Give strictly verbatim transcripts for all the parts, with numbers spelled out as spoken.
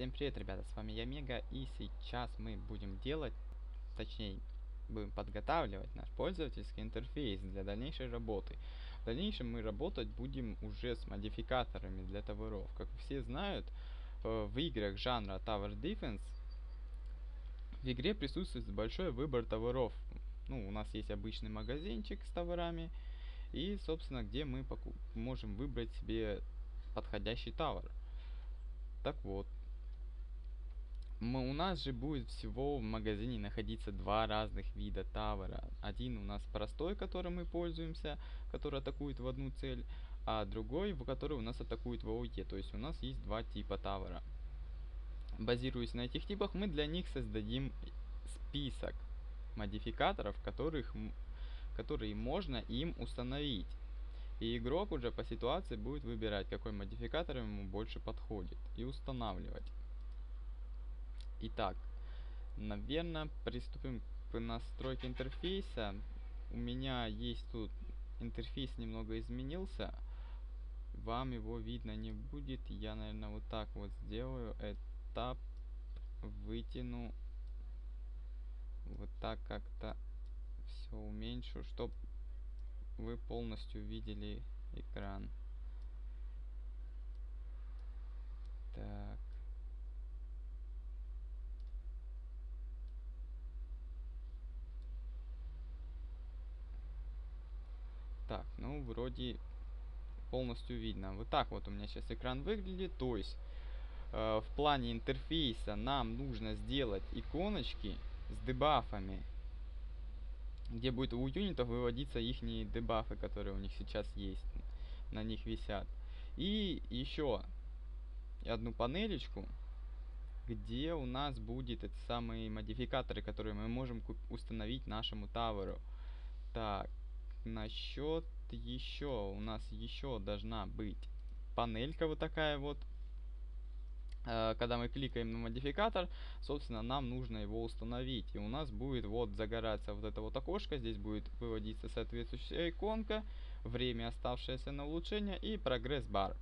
Всем привет, ребята, с вами я Мега, и сейчас мы будем делать, точнее, будем подготавливать наш пользовательский интерфейс для дальнейшей работы. В дальнейшем мы работать будем уже с модификаторами для товаров. Как все знают, в играх жанра Tower Defense в игре присутствует большой выбор товаров. Ну, у нас есть обычный магазинчик с товарами, и, собственно, где мы можем выбрать себе подходящий товар. Так вот, у нас же будет всего в магазине находиться два разных вида товара. Один у нас простой, которым мы пользуемся, который атакует в одну цель, а другой, в который у нас атакует в АОЕ. То есть у нас есть два типа товара. Базируясь на этих типах, мы для них создадим список модификаторов, которых, которые можно им установить. И игрок уже по ситуации будет выбирать, какой модификатор ему больше подходит, и устанавливать. Итак, наверное, приступим к настройке интерфейса. У меня есть тут интерфейс, немного изменился. Вам его видно не будет. Я, наверное, вот так вот сделаю. Этап вытяну. Вот так как-то все уменьшу, чтобы вы полностью видели экран. Так. Так, ну вроде полностью видно. Вот так вот у меня сейчас экран выглядит. То есть э, в плане интерфейса нам нужно сделать иконочки с дебафами, где будет у юнитов выводиться их дебафы, которые у них сейчас есть, на них висят. И еще одну панелечку, где у нас будет эти самые модификаторы, которые мы можем установить нашему таверу. Так, насчет еще, у нас еще должна быть панелька вот такая вот. Когда мы кликаем на модификатор, собственно, нам нужно его установить. И у нас будет вот загораться вот это вот окошко. Здесь будет выводиться соответствующая иконка, время, оставшееся на улучшение, и прогресс-бар.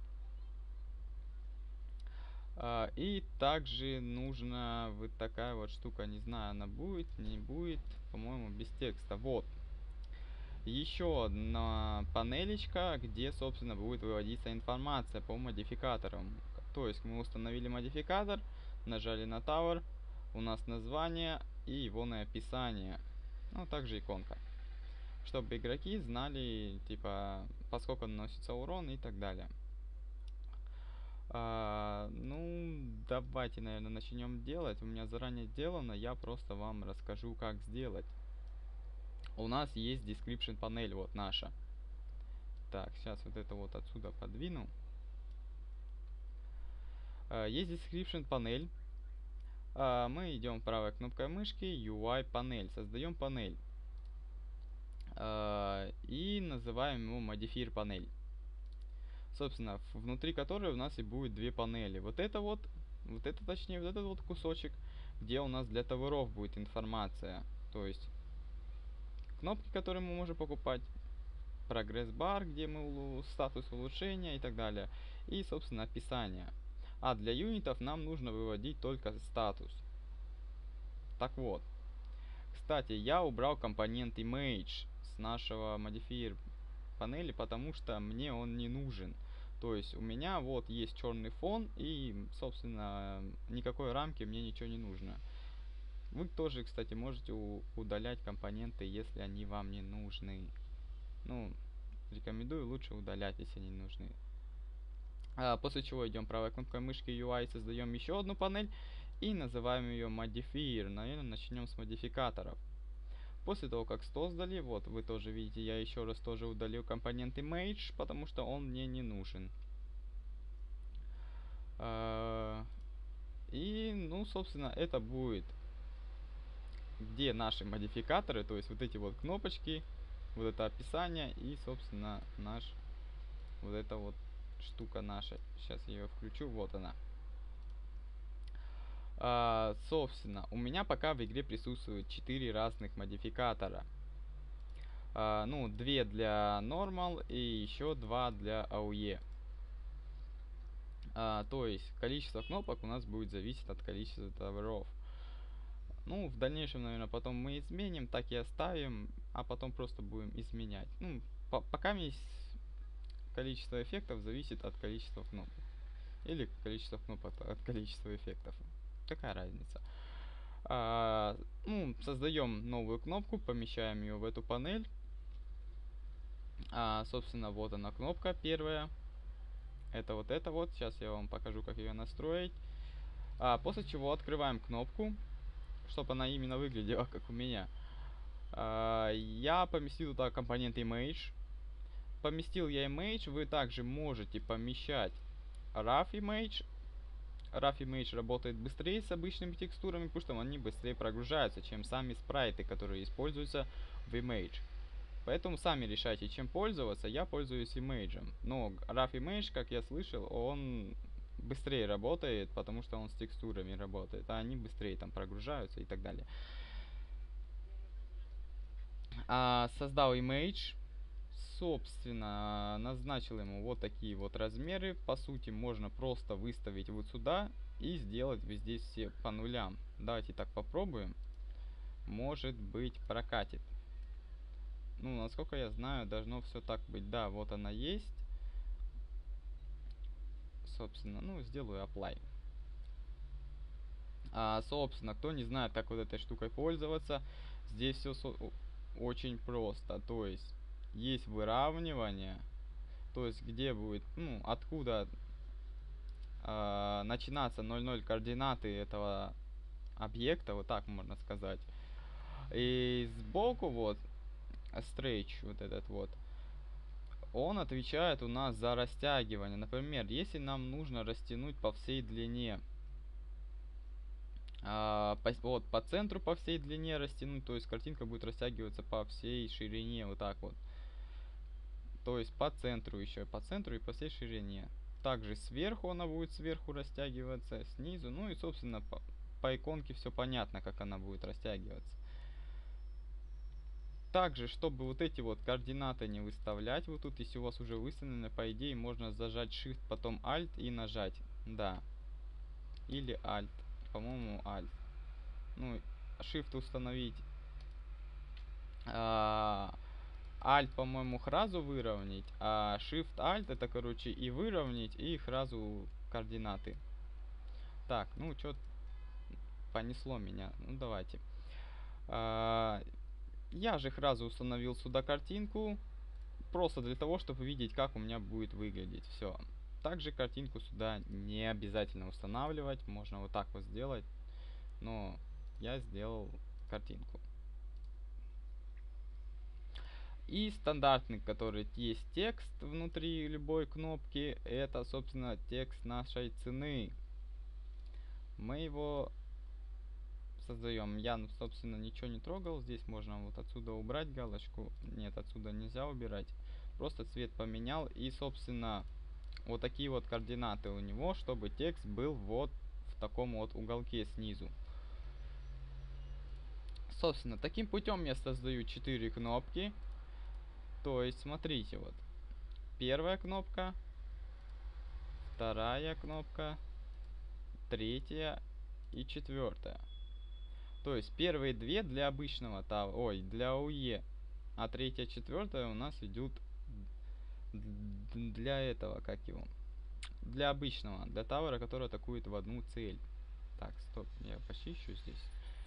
И также нужна вот такая вот штука. Не знаю, она будет, не будет. По-моему, без текста. Вот. Еще одна панелечка, где, собственно, будет выводиться информация по модификаторам. То есть мы установили модификатор, нажали на Tower, у нас название и его на описание. Ну, также иконка. Чтобы игроки знали, типа, поскольку наносится урон и так далее. А, ну, давайте, наверное, начнем делать. У меня заранее сделано, я просто вам расскажу, как сделать. У нас есть description панель, вот наша. Так, сейчас вот это вот отсюда подвину. Есть description панель. Мы идем правой кнопкой мышки, ю ай панель. Создаем панель. И называем его modifier панель. Собственно, внутри которой у нас и будет две панели. Вот это вот, вот это точнее, вот этот вот кусочек, где у нас для товаров будет информация. То есть кнопки, которые мы можем покупать, прогресс-бар, где мы статус улучшения и так далее. И, собственно, описание. А для юнитов нам нужно выводить только статус. Так вот. Кстати, я убрал компонент image с нашего modifier панели, потому что мне он не нужен. То есть у меня вот есть черный фон и, собственно, никакой рамки мне ничего не нужно. Вы тоже, кстати, можете удалять компоненты, если они вам не нужны. Ну, рекомендую лучше удалять, если они нужны. А, после чего идем правой кнопкой мышки ю ай, создаем еще одну панель и называем ее modifier. Наверное, начнем с модификаторов. После того, как создали, вот вы тоже видите, я еще раз тоже удалил компонент image, потому что он мне не нужен. А, и, ну, собственно, это будет, где наши модификаторы, то есть вот эти вот кнопочки, вот это описание и, собственно, наш, вот эта вот штука наша. Сейчас я ее включу, вот она. А, собственно, у меня пока в игре присутствует четыре разных модификатора. А, ну, две для Normal и еще два для эй о е. А, то есть количество кнопок у нас будет зависеть от количества товаров. Ну, в дальнейшем, наверное, потом мы изменим, так и оставим, а потом просто будем изменять. Ну, по пока есть количество эффектов зависит от количества кнопок. Или количество кнопок от количества эффектов. Какая разница? А, ну, создаем новую кнопку, помещаем ее в эту панель. А, собственно, вот она кнопка первая. Это вот это вот. Сейчас я вам покажу, как ее настроить. А, после чего открываем кнопку, чтобы она именно выглядела как у меня. А, я поместил туда компонент Image. Поместил я Image, вы также можете помещать Rough Image. Rough Image работает быстрее с обычными текстурами, потому что они быстрее прогружаются, чем сами спрайты, которые используются в Image. Поэтому сами решайте, чем пользоваться. Я пользуюсь Image. Но Rough Image, как я слышал, он быстрее работает, потому что он с текстурами работает, а они быстрее там прогружаются и так далее. А, создал Image. Собственно, назначил ему вот такие вот размеры. По сути, можно просто выставить вот сюда и сделать везде все по нулям. Давайте так попробуем. Может быть, прокатит. Ну, насколько я знаю, должно все так быть. Да, вот она есть. Собственно, ну, сделаю apply. А, собственно, кто не знает, как вот этой штукой пользоваться, здесь все очень просто. То есть, есть выравнивание. То есть, где будет, ну, откуда э, начинаться ноль ноль координаты этого объекта, вот так можно сказать. И сбоку вот stretch, вот этот вот, он отвечает у нас за растягивание. Например, если нам нужно растянуть по всей длине, а, по, вот по центру по всей длине растянуть, то есть картинка будет растягиваться по всей ширине, вот так вот. То есть по центру еще, по центру и по всей ширине. Также сверху она будет сверху растягиваться, снизу, ну и собственно по, по иконке все понятно, как она будет растягиваться. Также, чтобы вот эти вот координаты не выставлять, вот тут, если у вас уже выставлены, по идее, можно зажать Shift, потом Alt и нажать. Да. Или Alt. По-моему, Alt. Ну, Shift установить. А, Alt, по-моему, сразу выровнять, а Shift Alt это, короче, и выровнять, и сразу координаты. Так, ну, что понесло меня. Ну, давайте. А, я же сразу установил сюда картинку. Просто для того, чтобы видеть, как у меня будет выглядеть. Все. Также картинку сюда не обязательно устанавливать. Можно вот так вот сделать. Но я сделал картинку. И стандартный, который есть текст внутри любой кнопки, это, собственно, текст нашей цены. Мы его создаем. Я, собственно, ничего не трогал. Здесь можно вот отсюда убрать галочку. Нет, отсюда нельзя убирать. Просто цвет поменял. И, собственно, вот такие вот координаты у него, чтобы текст был вот в таком вот уголке снизу. Собственно, таким путем я создаю четыре кнопки. То есть, смотрите, вот. Первая кнопка, вторая кнопка, третья и четвертая. То есть первые две для обычного товара, ой, для ОЕ, а третья, четвертая у нас идут для этого, как его, для обычного, для товара, который атакует в одну цель. Так, стоп, я почищу здесь.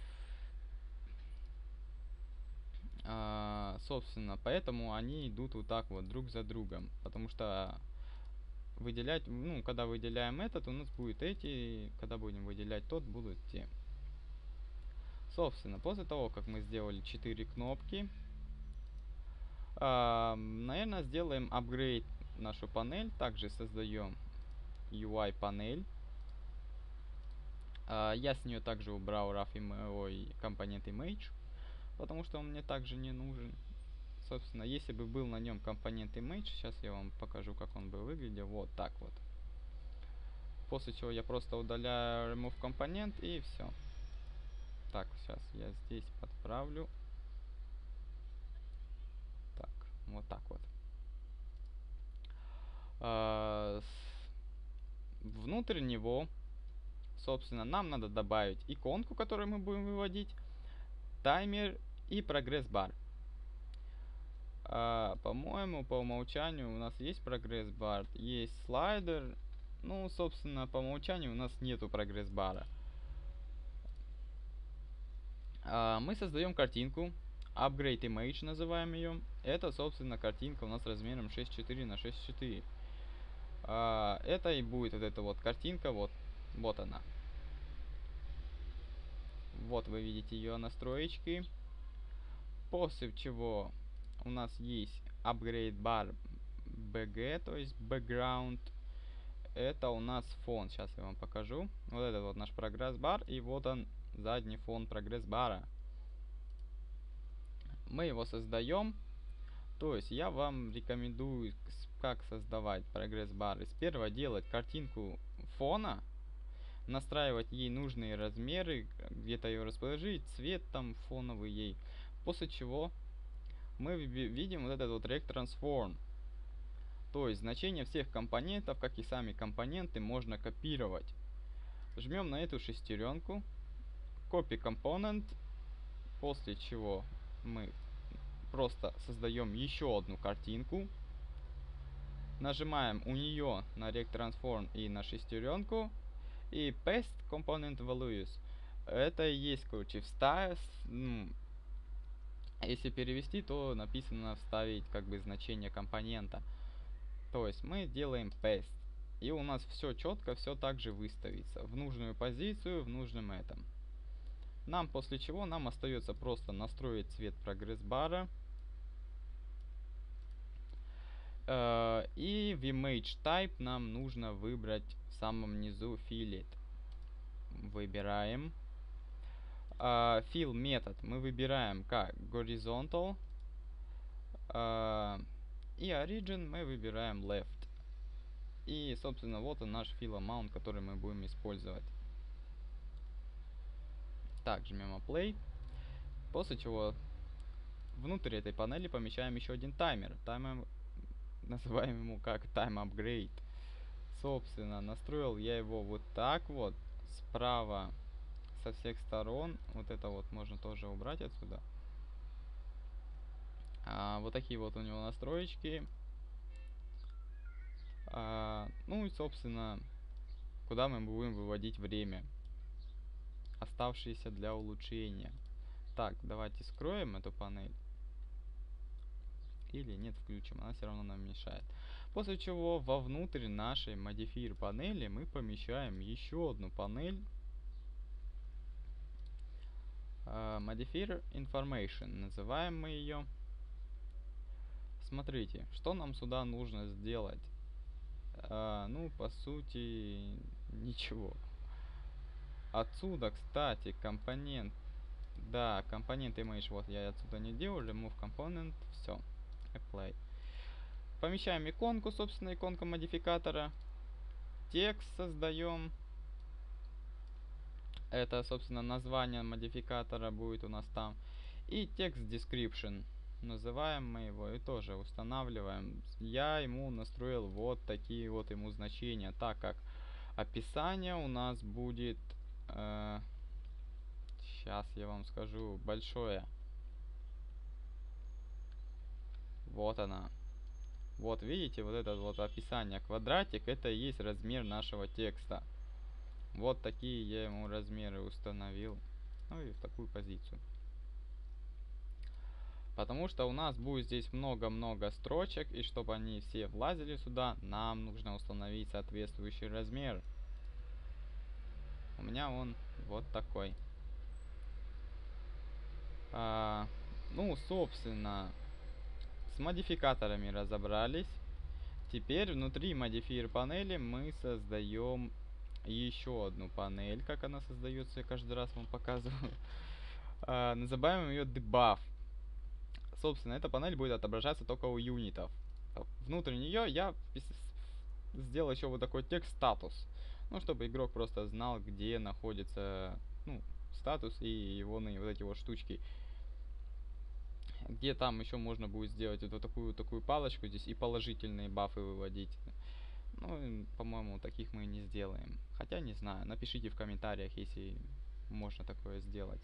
А, собственно, поэтому они идут вот так вот друг за другом, потому что выделять, ну, когда выделяем этот, у нас будет эти, когда будем выделять тот, будут те. Собственно, после того, как мы сделали четыре кнопки, э, наверное, сделаем апгрейд нашу панель. Также создаем ю ай панель. Э, я с нее также убрал rough im ой, компонент image, потому что он мне также не нужен. Собственно, если бы был на нем компонент image, сейчас я вам покажу, как он бы выглядел. Вот так вот. После чего я просто удаляю remove компонент и все. Так, сейчас я здесь подправлю. Так, вот так вот. А, внутрь него, собственно, нам надо добавить иконку, которую мы будем выводить, таймер и прогресс-бар. А, по-моему, по умолчанию у нас есть прогресс-бар, есть слайдер. Ну, собственно, по умолчанию у нас нету прогресс-бара. А, мы создаем картинку, Upgrade Image называем ее. Это, собственно, картинка у нас размером шесть четыре на шесть четыре. А, это и будет вот эта вот картинка, вот, вот она. Вот вы видите ее настроечки. После чего у нас есть Upgrade Bar би джи, то есть Background. Это у нас фон. Сейчас я вам покажу. Вот это вот наш прогресс-бар. И вот он, задний фон прогресс-бара. Мы его создаем. То есть я вам рекомендую, как создавать прогресс-бары. Сперва делать картинку фона, настраивать ей нужные размеры, где-то ее расположить, цвет там фоновый ей. После чего мы видим вот этот вот Rect Transform. То есть значение всех компонентов, как и сами компоненты, можно копировать. Жмем на эту шестеренку, Copy Component, после чего мы просто создаем еще одну картинку. Нажимаем у нее на Rect Transform и на шестеренку. И Paste Component Values. Это и есть, короче, вставить. Ну, если перевести, то написано вставить как бы значение компонента. То есть мы делаем Paste. И у нас все четко, все также выставится в нужную позицию, в нужном этом. Нам после чего нам остается просто настроить цвет прогресс-бара. Uh, и в Image Type нам нужно выбрать в самом низу Fillet. Выбираем. Uh, Fill метод мы выбираем как Horizontal. Uh, и Origin мы выбираем Left. И, собственно, вот он наш Fill Amount, который мы будем использовать. Так, жмем Apply. После чего внутрь этой панели помещаем еще один таймер. Таймер называем ему как Time Upgrade. Собственно, настроил я его вот так вот. Справа со всех сторон. Вот это вот можно тоже убрать отсюда. А, вот такие вот у него настроечки. А, ну и, собственно, куда мы будем выводить время, оставшееся для улучшения. Так, давайте скроем эту панель. Или нет, включим, она все равно нам мешает. После чего вовнутрь нашей Modifier панели мы помещаем еще одну панель. Uh, Modifier Information, называем мы ее. Смотрите, что нам сюда нужно сделать. Uh, ну, по сути, ничего. Отсюда, кстати, компонент. Да, компонент Image, вот я отсюда не делал. Remove Component, все. Apply. Помещаем иконку, собственно, иконка модификатора. Текст создаем. Это, собственно, название модификатора будет у нас там. И текст description. Называем мы его и тоже устанавливаем. Я ему настроил вот такие вот ему значения, так как описание у нас будет... Э, сейчас я вам скажу. Большое. Вот она. Вот видите, вот это вот описание квадратик, это и есть размер нашего текста. Вот такие я ему размеры установил. Ну и в такую позицию. Потому что у нас будет здесь много-много строчек, и чтобы они все влазили сюда, нам нужно установить соответствующий размер. У меня он вот такой. А, ну, собственно, с модификаторами разобрались. Теперь внутри Modifier панели мы создаем еще одну панель. Как она создается, я каждый раз вам показываю. а, называем ее Debuff. Собственно, эта панель будет отображаться только у юнитов. Внутрь нее я сделал еще вот такой текст статус. Ну, чтобы игрок просто знал, где находится, ну, статус и его вот эти вот штучки. Где там еще можно будет сделать вот такую такую палочку здесь и положительные бафы выводить. Ну, по-моему, таких мы не сделаем. Хотя не знаю, напишите в комментариях, если можно такое сделать.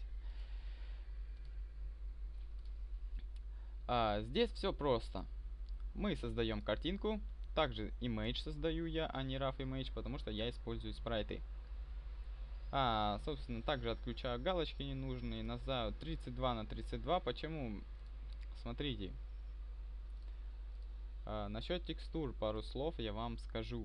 А, здесь все просто. Мы создаем картинку. Также image создаю я, а не rough image, потому что я использую спрайты. А, собственно, также отключаю галочки ненужные. Назад тридцать два на тридцать два. Почему? Смотрите. А, насчет текстур пару слов я вам скажу.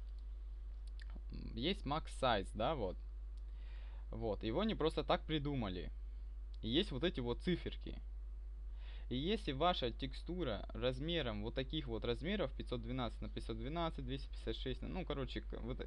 Есть max size, да, вот. Вот, его не просто так придумали. И есть вот эти вот циферки. И если ваша текстура размером вот таких вот размеров, пятьсот двенадцать на пятьсот двенадцать, двести пятьдесят шесть, ну, короче, вот,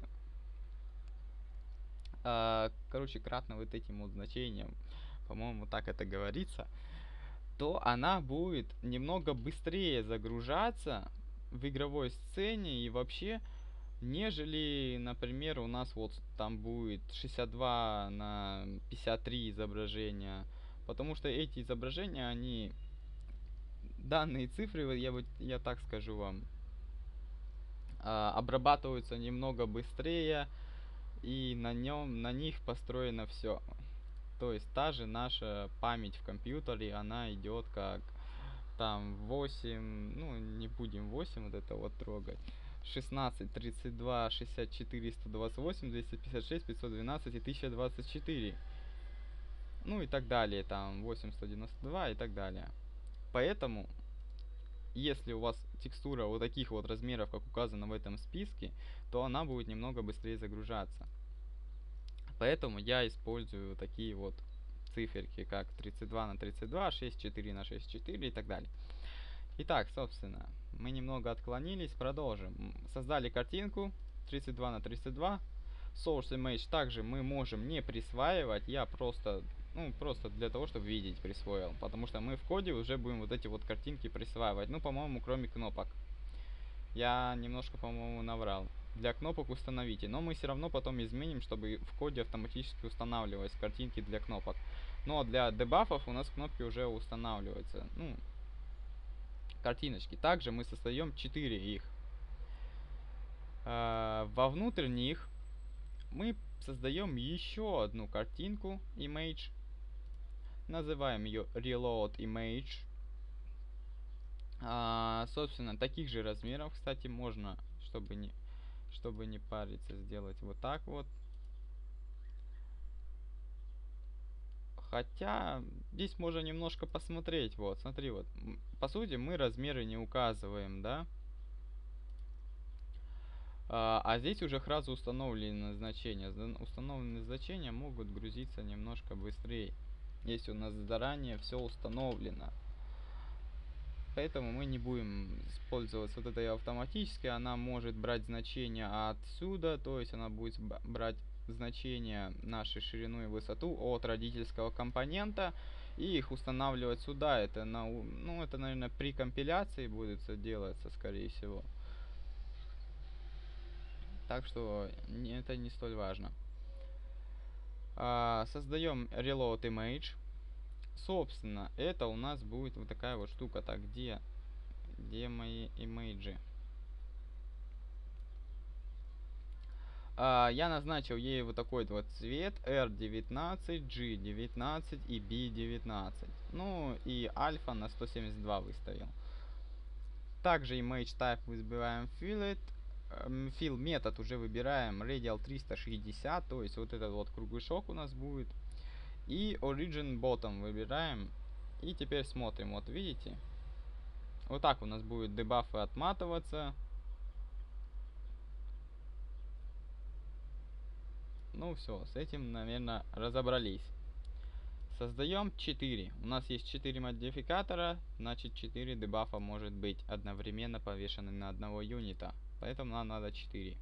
а, короче, кратно вот этим вот значением, по-моему, так это говорится, то она будет немного быстрее загружаться в игровой сцене и вообще, нежели, например, у нас вот там будет шестьдесят два на пятьдесят три изображения, потому что эти изображения, они, данные цифры, я вот, я так скажу вам, а, обрабатываются немного быстрее, и на нем, на них построено все. То есть та же наша память в компьютере, она идет как там восемь, ну не будем восемь вот это вот трогать. шестнадцать, тридцать два, шестьдесят четыре, сто двадцать восемь, двести пятьдесят шесть, пятьсот двенадцать и тысяча двадцать четыре. Ну и так далее, там восемь, сто девяносто два и так далее. Поэтому, если у вас текстура вот таких вот размеров, как указано в этом списке, то она будет немного быстрее загружаться. Поэтому я использую такие вот циферки, как тридцать два на тридцать два, шестьдесят четыре на шестьдесят четыре и так далее. Итак, собственно, мы немного отклонились, продолжим. Создали картинку тридцать два на тридцать два. Source image также мы можем не присваивать, я просто, ну, просто для того, чтобы видеть, присвоил. Потому что мы в коде уже будем вот эти вот картинки присваивать. Ну, по-моему, кроме кнопок. Я немножко, по-моему, наврал. Для кнопок установите, но мы все равно потом изменим, чтобы в коде автоматически устанавливались картинки для кнопок. Но для дебафов у нас кнопки уже устанавливаются. Ну, картиночки. Также мы создаем четыре их. А, вовнутрь них мы создаем еще одну картинку, image. Называем ее reload image. А, собственно, таких же размеров, кстати, можно, чтобы не, чтобы не париться, сделать вот так вот. Хотя, здесь можно немножко посмотреть, вот, смотри, вот, по сути, мы размеры не указываем, да? А, а здесь уже сразу установлены значения. Установленные значения могут грузиться немножко быстрее, если у нас заранее все установлено. Поэтому мы не будем использовать вот этой автоматически. Она может брать значения отсюда, то есть она будет брать значения нашей ширину и высоту от родительского компонента и их устанавливать сюда. Это, на, ну, это, наверное, при компиляции будет делаться, скорее всего. Так что не, это не столь важно. А, создаем reload image. Собственно, это у нас будет вот такая вот штука. Так, где, где мои имейджи? А, я назначил ей вот такой вот цвет эр девятнадцать, джи девятнадцать и би девятнадцать. Ну и альфа на сто семьдесят два выставил. Также image type выбираем fillet. Fill метод уже выбираем radial триста шестьдесят, то есть вот этот вот кругляшок у нас будет. И origin bottom выбираем. И теперь смотрим, вот видите? Вот так у нас будет дебафы отматываться. Ну все, с этим, наверное, разобрались. Создаем четыре. У нас есть четыре модификатора, значит четыре дебафа может быть одновременно повешены на одного юнита. Поэтому нам надо четыре.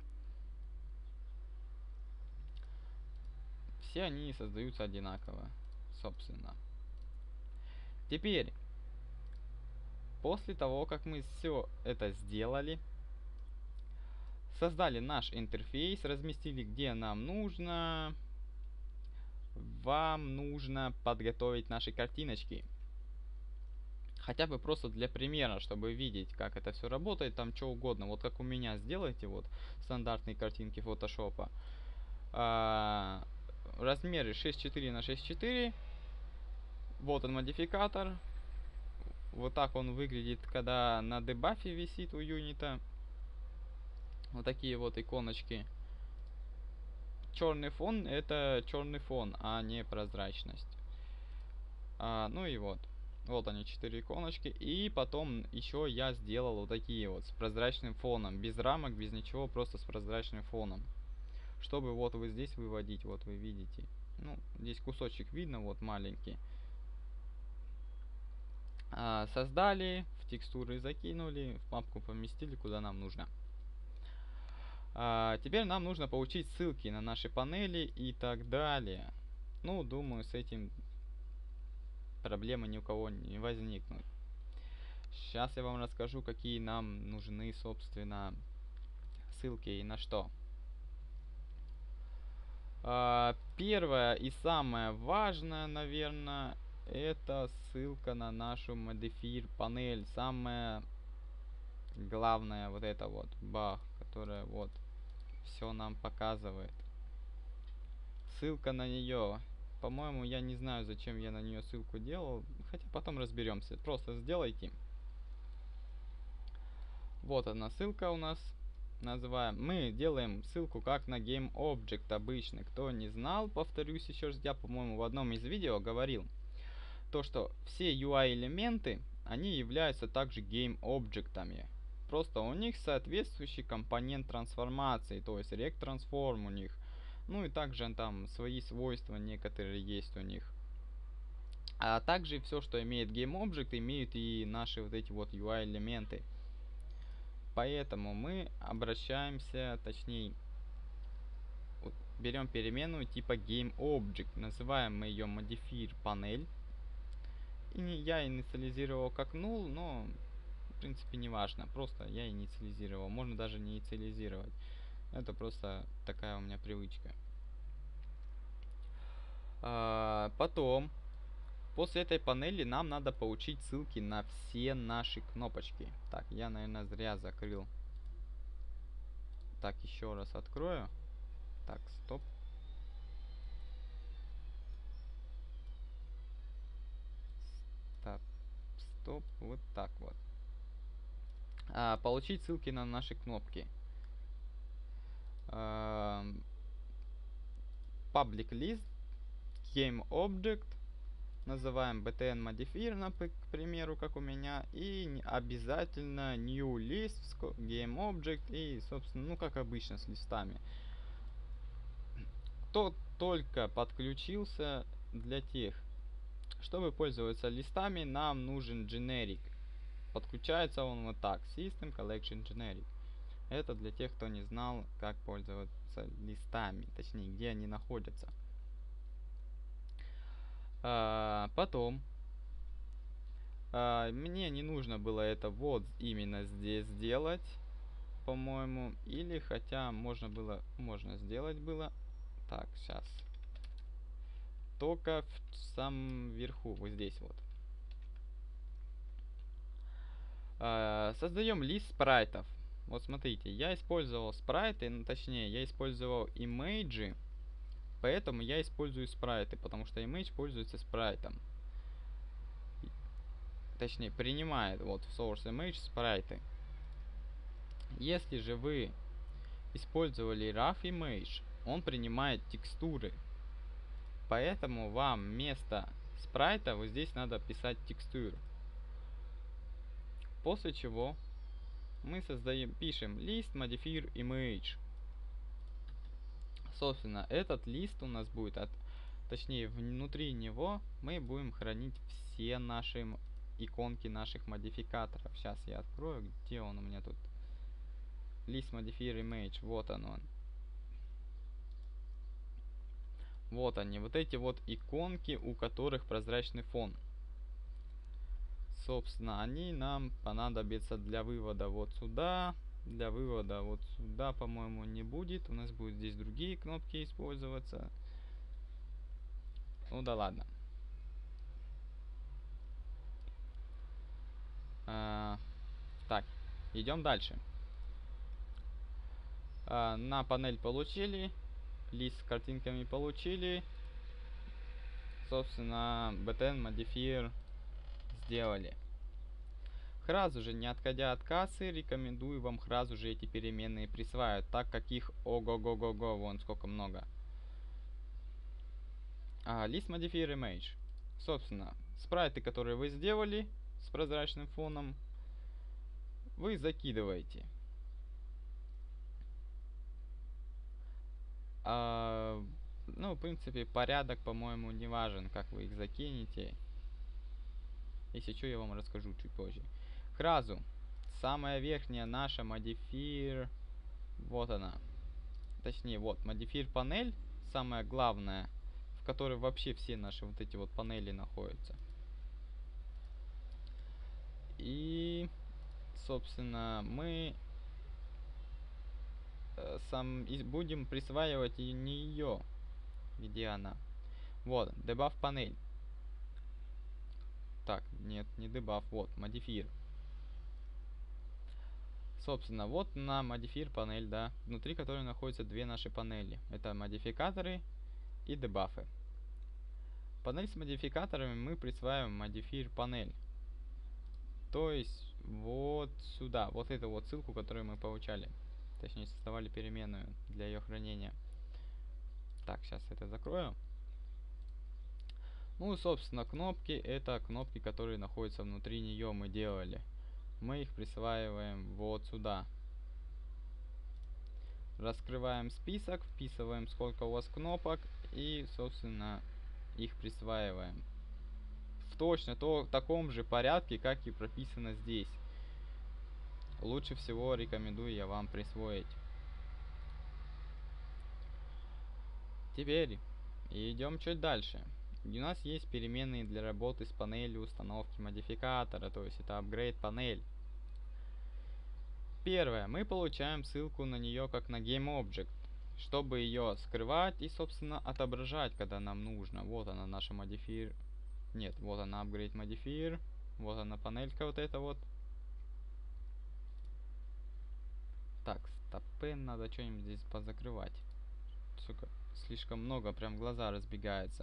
Все они создаются одинаково, собственно. Теперь, после того, как мы все это сделали, создали наш интерфейс, разместили где нам нужно, вам нужно подготовить наши картиночки. Хотя бы просто для примера, чтобы видеть, как это все работает, там что угодно. Вот как у меня сделайте, вот стандартные картинки фотошопа. А, размеры шесть четыре на шесть четыре. Вот он модификатор. Вот так он выглядит, когда на дебафе висит у юнита. Вот такие вот иконочки. Черный фон — это черный фон, а не прозрачность. А, ну и вот. Вот они, четыре иконочки. И потом еще я сделал вот такие вот с прозрачным фоном. Без рамок, без ничего, просто с прозрачным фоном. Чтобы вот вы здесь выводить, вот вы видите. Ну, здесь кусочек видно, вот маленький. А, создали, в текстуры закинули, в папку поместили, куда нам нужно. А, теперь нам нужно получить ссылки на наши панели и так далее. Ну, думаю, с этим проблемы ни у кого не возникнут. Сейчас я вам расскажу, какие нам нужны, собственно, ссылки и на что. А, первое и самое важное, наверное, это ссылка на нашу Modifier панель. Самое главное вот это вот баг, которая вот все нам показывает. Ссылка на нее. По-моему, я не знаю, зачем я на нее ссылку делал. Хотя потом разберемся. Просто сделайте. Вот одна ссылка у нас. Называем. Мы делаем ссылку как на GameObject обычно. Кто не знал, повторюсь еще раз, я, по-моему, в одном из видео говорил, то, что все ю ай элементы, они являются также GameObject'ами. Просто у них соответствующий компонент трансформации, то есть Rect Transform у них. Ну и также там свои свойства некоторые есть у них. А также все, что имеет GameObject, имеют и наши вот эти вот ю ай элементы. Поэтому мы обращаемся, точнее, вот, берем переменную типа GameObject, называем мы ее Modifier панель. И не, я инициализировал как null, но в принципе не важно, просто я инициализировал. Можно даже не инициализировать. Это просто такая у меня привычка. А, потом, после этой панели нам надо получить ссылки на все наши кнопочки. Так, я, наверное, зря закрыл. Так, еще раз открою. Так, стоп. Так, стоп. Вот так вот. А, получить ссылки на наши кнопки. А, public list, GameObject. Называем btn modifier, к примеру, как у меня. И обязательно new list, GameObject. И, собственно, ну как обычно с листами. Кто только подключился, для тех, чтобы пользоваться листами, нам нужен generic. Подключается он вот так. System Collection Generic. Это для тех, кто не знал, как пользоваться листами. Точнее, где они находятся. А, потом. А, мне не нужно было это вот именно здесь сделать. По-моему. Или хотя можно было. Можно сделать было. Так, сейчас. Только в самом верху. Вот здесь вот. А, создаем лист спрайтов. Вот смотрите, я использовал спрайты, ну, точнее, я использовал имейджи, поэтому я использую спрайты, потому что image пользуется спрайтом. Точнее, принимает вот в source image спрайты. Если же вы использовали rough image, он принимает текстуры. Поэтому вам вместо спрайта вот здесь надо писать текстуру. После чего мы создаем, пишем list modifier image. Собственно, этот лист у нас будет, от, точнее, внутри него мы будем хранить все наши иконки наших модификаторов. Сейчас я открою, где он у меня тут. List modifier image, вот он он. Вот они, вот эти вот иконки, у которых прозрачный фон. Собственно, они нам понадобятся для вывода вот сюда. Для вывода вот сюда, по-моему, не будет. У нас будут здесь другие кнопки использоваться. Ну да ладно. А, так, идем дальше. А, на панель получили, лист с картинками получили, собственно, btn modifier сделали. Сразу же, не отходя от кассы, рекомендую вам сразу же эти переменные присваивать, так как их ого-го-го-го, вон сколько много. А, list modifier image. Собственно, спрайты, которые вы сделали с прозрачным фоном, вы закидываете. А, ну, в принципе, порядок, по-моему, не важен, как вы их закинете. Если что, я вам расскажу чуть позже. Сразу, самая верхняя наша modifier, вот она. Точнее, вот, modifier панель, самая главная, в которой вообще все наши вот эти вот панели находятся. И, собственно, мы э, сам и будем присваивать и не ее. Где она? Вот, debuff панель. Так, нет, не debuff, вот, modifier. Собственно, вот на modifier панель, да, внутри которой находятся две наши панели. Это модификаторы и дебафы. Панель с модификаторами мы присваиваем modifier панель. То есть вот сюда, вот эту вот ссылку, которую мы получали. Точнее, создавали переменную для ее хранения. Так, сейчас это закрою. Ну и, собственно, кнопки, это кнопки, которые находятся внутри нее, мы делали. Мы их присваиваем вот сюда. Раскрываем список, вписываем, сколько у вас кнопок, и, собственно, их присваиваем. В точно то, таком же порядке, как и прописано здесь. Лучше всего рекомендую я вам присвоить. Теперь идем чуть дальше. У нас есть переменные для работы с панелью установки модификатора, то есть это upgrade панель. Первое, мы получаем ссылку на нее как на GameObject, чтобы ее скрывать и, собственно, отображать, когда нам нужно. Вот она, наша modifier. Нет, вот она, upgrade modifier. Вот она, панелька вот эта вот. Так, стопы, надо что-нибудь здесь позакрывать. Сука, слишком много, прям глаза разбегаются.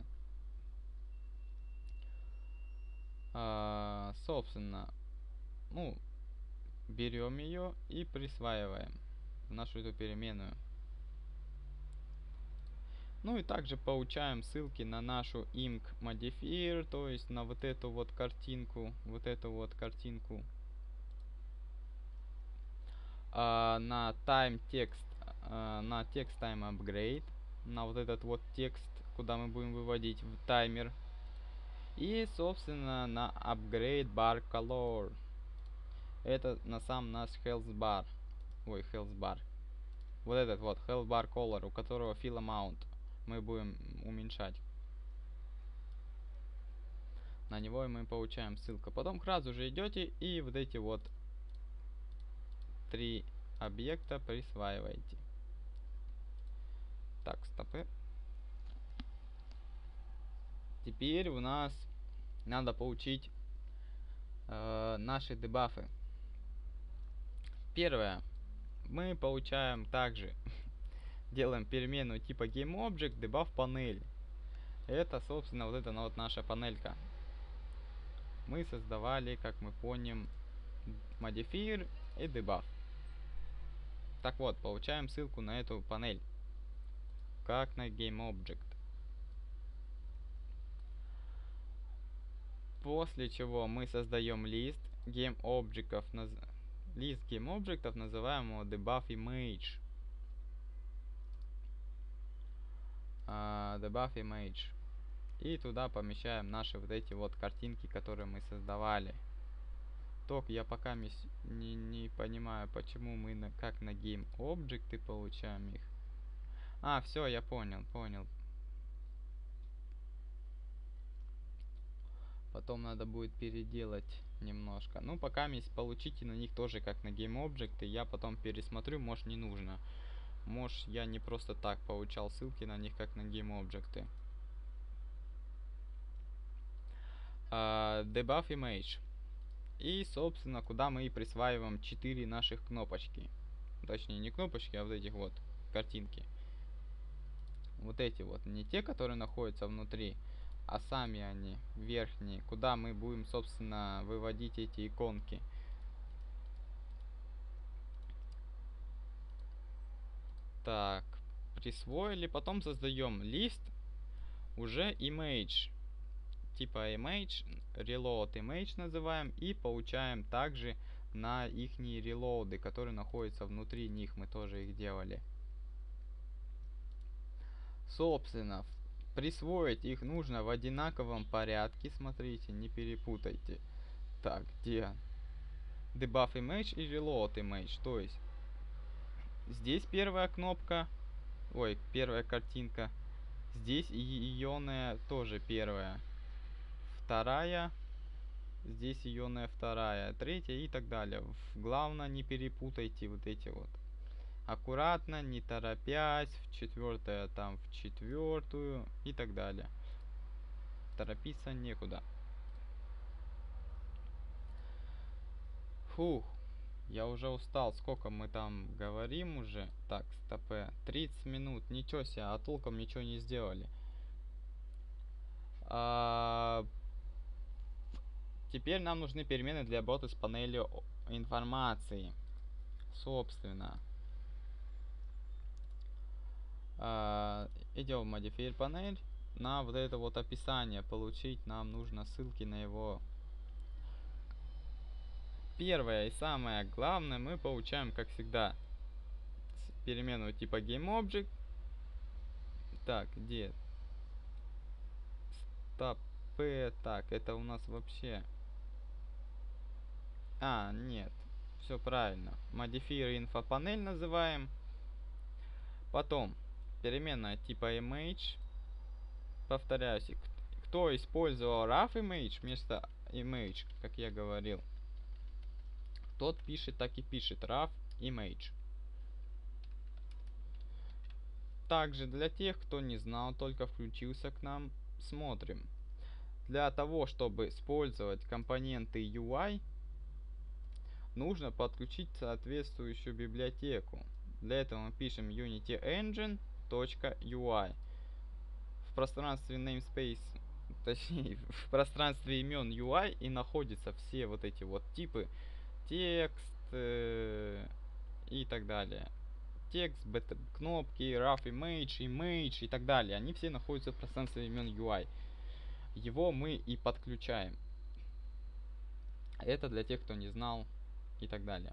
А, собственно, ну, берем ее и присваиваем в нашу эту переменную. Ну и также получаем ссылки на нашу img modifier, то есть на вот эту вот картинку, вот эту вот картинку, а, на time text, а, на text time upgrade, на вот этот вот текст, куда мы будем выводить в таймер, и, собственно, на upgrade bar color. Это на сам наш health bar, ой, health bar. Вот этот вот health bar color, у которого fill amount мы будем уменьшать. На него мы получаем ссылку. Потом сразу же идете и вот эти вот три объекта присваиваете. Так, стопы. Теперь у нас надо получить э, наши дебафы. Первое. Мы получаем также, делаем переменную типа GameObject, дебаф панель. Это, собственно, вот это ну, вот наша панелька. Мы создавали, как мы помним, modifier и дебаф. Так вот, получаем ссылку на эту панель, как на GameObject. После чего мы создаем лист GameObjectов, наз... лист GameObjectов, называем его debugImage. Uh, debugImage. И туда помещаем наши вот эти вот картинки, которые мы создавали. Только я пока не, не понимаю, почему мы на, как на GameObject получаем их. А, все, я понял, понял. Потом надо будет переделать немножко. Ну, пока получите на них тоже как на GameObject, и я потом пересмотрю, может не нужно. Может я не просто так получал ссылки на них как на GameObject. Uh, debugImage. И, собственно, куда мы и присваиваем четыре наших кнопочки. Точнее, не кнопочки, а вот этих вот картинки. Вот эти вот, не те, которые находятся внутри, а сами они, верхние, куда мы будем, собственно, выводить эти иконки. Так, присвоили, потом создаем лист, уже image, типа image, reload image называем, и получаем также на ихние релоуды, которые находятся внутри них, мы тоже их делали. Собственно, присвоить их нужно в одинаковом порядке, смотрите, не перепутайте. Так, где? Debuff image и reload image, то есть здесь первая кнопка, ой, первая картинка, здесь ионная тоже первая, вторая, здесь ионная вторая, третья и так далее. Главное, не перепутайте вот эти вот. Аккуратно, не торопясь, в четвертое там в четвертую и так далее. Торопиться некуда. Фух, я уже устал. Сколько мы там говорим уже? Так, стопе. тридцать минут. Ничего себе, а толком ничего не сделали. А... Теперь нам нужны перемены для работы с панелью информации. Собственно. А... Идем в Modifier панель. На вот это вот описание получить нам нужно ссылки на его. Первое и самое главное, мы получаем, как всегда, переменную типа GameObject. Так, где? Стоп. Так, это у нас вообще... А, нет. Все правильно. Modifier инфопанель называем. Потом, переменная типа image. Повторяюсь, кто использовал rough image вместо image, как я говорил, тот пишет, так и пишет rough image. Также для тех, кто не знал, только включился к нам, смотрим. Для того, чтобы использовать компоненты ю ай, нужно подключить соответствующую библиотеку. Для этого мы пишем unityengine.ui. В пространстве namespace, точнее, в пространстве имен ю ай и находятся все вот эти вот типы, текст э, и так далее. Текст, бета, кнопки, rough image, image и так далее. Они все находятся в пространстве имен ю ай. Его мы и подключаем. Это для тех, кто не знал и так далее.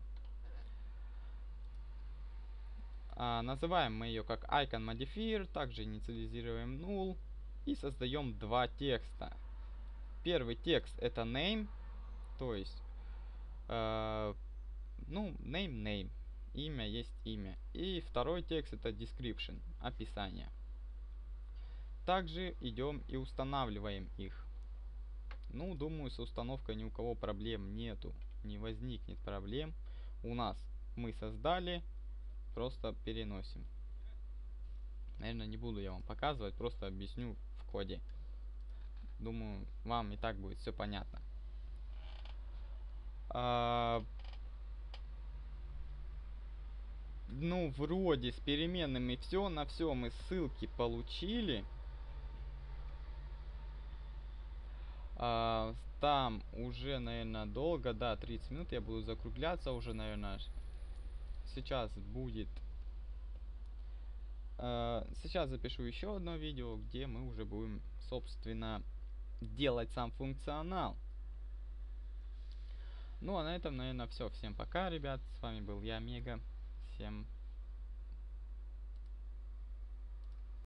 А, называем мы ее как icon modifier, также инициализируем null и создаем два текста. Первый текст это name, то есть э, ну name name, имя есть имя. И второй текст это description, описание. Также идем и устанавливаем их. Ну, думаю, с установкой ни у кого проблем нету, не возникнет проблем. У нас мы создали, просто переносим. Наверное, не буду я вам показывать, просто объясню в коде. Думаю, вам и так будет все понятно. А, ну, вроде с переменными все, на все мы ссылки получили. А, там уже, наверное, долго, да, тридцать минут, я буду закругляться уже, наверное. Сейчас будет... А, сейчас запишу еще одно видео, где мы уже будем, собственно, делать сам функционал. Ну, а на этом, наверное, все. Всем пока, ребят. С вами был я, Мега. Всем пока.